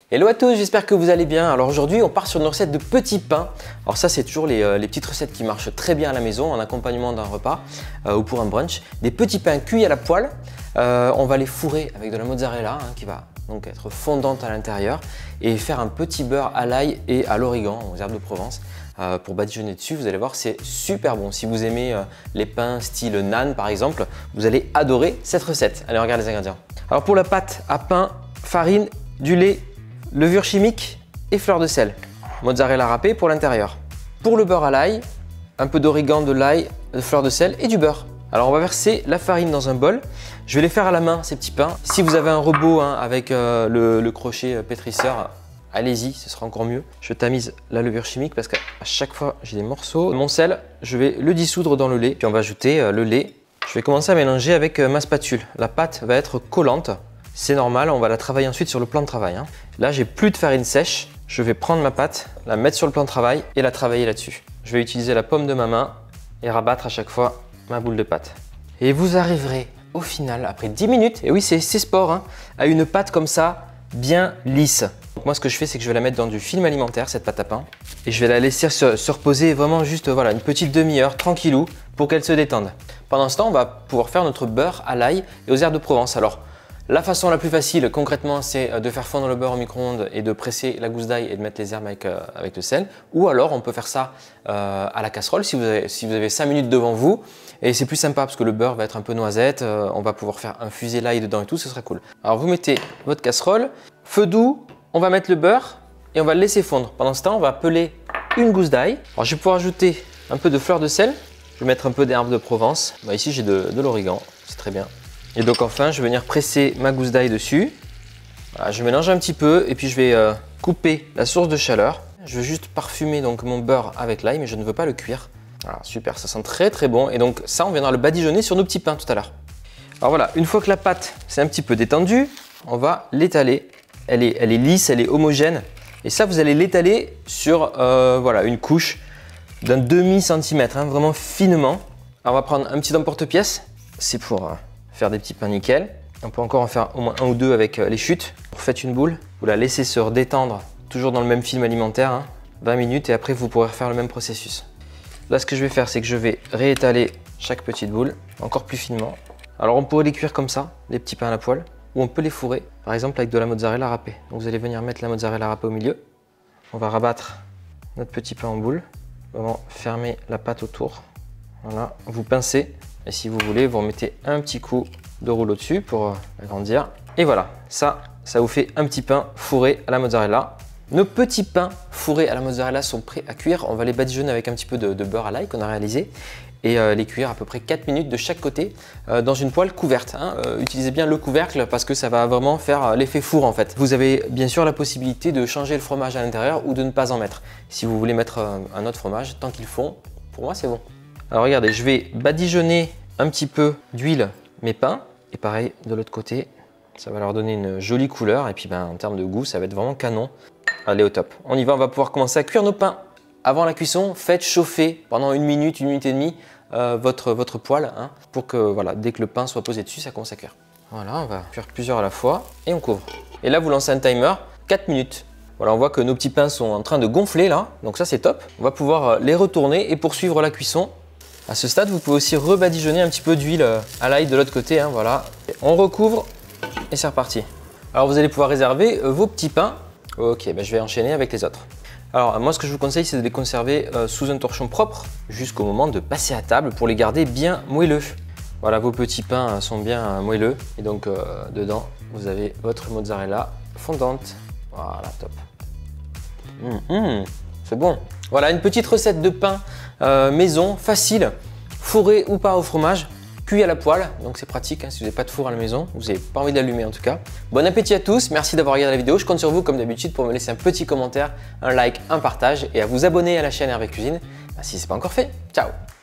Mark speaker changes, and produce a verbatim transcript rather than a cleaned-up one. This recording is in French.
Speaker 1: Hello à tous, j'espère que vous allez bien. Alors aujourd'hui, on part sur une recette de petits pains. Alors ça, c'est toujours les, euh, les petites recettes qui marchent très bien à la maison en accompagnement d'un repas euh, ou pour un brunch. Des petits pains cuits à la poêle. Euh, on va les fourrer avec de la mozzarella hein, qui va donc être fondante à l'intérieur et faire un petit beurre à l'ail et à l'origan, aux herbes de Provence. Euh, pour badigeonner dessus, vous allez voir, c'est super bon. Si vous aimez euh, les pains style naan par exemple, vous allez adorer cette recette. Allez, on regarde les ingrédients. Alors pour la pâte à pain, farine, du lait, levure chimique et fleur de sel. Mozzarella râpée pour l'intérieur. Pour le beurre à l'ail, un peu d'origan, de l'ail, de fleur de sel et du beurre. Alors on va verser la farine dans un bol. Je vais les faire à la main ces petits pains. Si vous avez un robot hein, avec euh, le, le crochet pétrisseur, allez-y, ce sera encore mieux. Je tamise la levure chimique parce qu'à chaque fois j'ai des morceaux. Mon sel, je vais le dissoudre dans le lait. Puis on va ajouter euh, le lait. Je vais commencer à mélanger avec euh, ma spatule. La pâte va être collante. C'est normal, on va la travailler ensuite sur le plan de travail. Hein. Là, j'ai plus de farine sèche. Je vais prendre ma pâte, la mettre sur le plan de travail et la travailler là-dessus. Je vais utiliser la paume de ma main et rabattre à chaque fois ma boule de pâte. Et vous arriverez au final, après dix minutes, et oui, c'est sport, hein, à une pâte comme ça, bien lisse. Donc moi, ce que je fais, c'est que je vais la mettre dans du film alimentaire, cette pâte à pain, et je vais la laisser se, se reposer vraiment juste voilà, une petite demi-heure, tranquillou, pour qu'elle se détende. Pendant ce temps, on va pouvoir faire notre beurre à l'ail et aux herbes de Provence. Alors, la façon la plus facile, concrètement, c'est de faire fondre le beurre au micro-ondes et de presser la gousse d'ail et de mettre les herbes avec, euh, avec le sel. Ou alors, on peut faire ça euh, à la casserole si vous avez, si vous avez cinq minutes devant vous. Et c'est plus sympa parce que le beurre va être un peu noisette. Euh, on va pouvoir faire infuser l'ail dedans et tout, ce sera cool. Alors, vous mettez votre casserole, feu doux, on va mettre le beurre et on va le laisser fondre. Pendant ce temps, on va peler une gousse d'ail. Alors, je vais pouvoir ajouter un peu de fleur de sel. Je vais mettre un peu d'herbes de Provence. Bah, ici, j'ai de, de l'origan, c'est très bien. Et donc enfin, je vais venir presser ma gousse d'ail dessus. Voilà, je mélange un petit peu et puis je vais euh, couper la source de chaleur. Je vais juste parfumer donc mon beurre avec l'ail, mais je ne veux pas le cuire. Voilà, super, ça sent très très bon. Et donc ça, on viendra le badigeonner sur nos petits pains tout à l'heure. Alors voilà, une fois que la pâte s'est un petit peu détendue, on va l'étaler. Elle est, elle est lisse, elle est homogène. Et ça, vous allez l'étaler sur euh, voilà, une couche d'un demi centimètre, hein, vraiment finement. Alors, on va prendre un petit emporte-pièce. C'est pour... Euh, faire des petits pains nickel. On peut encore en faire au moins un ou deux avec les chutes. Vous faites une boule, vous la laissez se redétendre, toujours dans le même film alimentaire, hein, vingt minutes et après vous pourrez refaire le même processus. Là, ce que je vais faire, c'est que je vais réétaler chaque petite boule, encore plus finement. Alors on pourrait les cuire comme ça, les petits pains à la poêle, ou on peut les fourrer, par exemple avec de la mozzarella râpée. Donc vous allez venir mettre la mozzarella râpée au milieu. On va rabattre notre petit pain en boule, vraiment fermer la pâte autour. Voilà, vous pincez. Et si vous voulez, vous remettez un petit coup de rouleau dessus pour agrandir. Et voilà, ça, ça vous fait un petit pain fourré à la mozzarella. Nos petits pains fourrés à la mozzarella sont prêts à cuire. On va les badigeonner avec un petit peu de, de beurre à l'ail qu'on a réalisé et euh, les cuire à peu près quatre minutes de chaque côté euh, dans une poêle couverte. Hein. Euh, utilisez bien le couvercle parce que ça va vraiment faire l'effet four en fait. Vous avez bien sûr la possibilité de changer le fromage à l'intérieur ou de ne pas en mettre. Si vous voulez mettre euh, un autre fromage, tant qu'ils font, pour moi c'est bon. Alors regardez, je vais badigeonner un petit peu d'huile mes pains et pareil de l'autre côté, ça va leur donner une jolie couleur et puis ben, en termes de goût, ça va être vraiment canon. Allez au top, on y va, on va pouvoir commencer à cuire nos pains. Avant la cuisson, faites chauffer pendant une minute, une minute et demie euh, votre, votre poêle hein, pour que voilà, dès que le pain soit posé dessus, ça commence à cuire. Voilà, on va cuire plusieurs à la fois et on couvre. Et là, vous lancez un timer, quatre minutes. Voilà, on voit que nos petits pains sont en train de gonfler là, donc ça c'est top. On va pouvoir les retourner et poursuivre la cuisson. À ce stade, vous pouvez aussi rebadigeonner un petit peu d'huile à l'ail de l'autre côté. Hein, voilà. On recouvre et c'est reparti. Alors, vous allez pouvoir réserver vos petits pains. Ok, ben je vais enchaîner avec les autres. Alors, moi, ce que je vous conseille, c'est de les conserver euh, sous un torchon propre jusqu'au moment de passer à table pour les garder bien moelleux. Voilà, vos petits pains sont bien moelleux. Et donc, euh, dedans, vous avez votre mozzarella fondante. Voilà, top. Mmh, mmh, c'est bon. Voilà, une petite recette de pain euh, maison, facile, fourré ou pas au fromage, cuit à la poêle, donc c'est pratique hein, si vous n'avez pas de four à la maison, vous n'avez pas envie d'allumer en tout cas. Bon appétit à tous, merci d'avoir regardé la vidéo, je compte sur vous comme d'habitude pour me laisser un petit commentaire, un like, un partage et à vous abonner à la chaîne Hervé Cuisine si ce n'est pas encore fait. Ciao!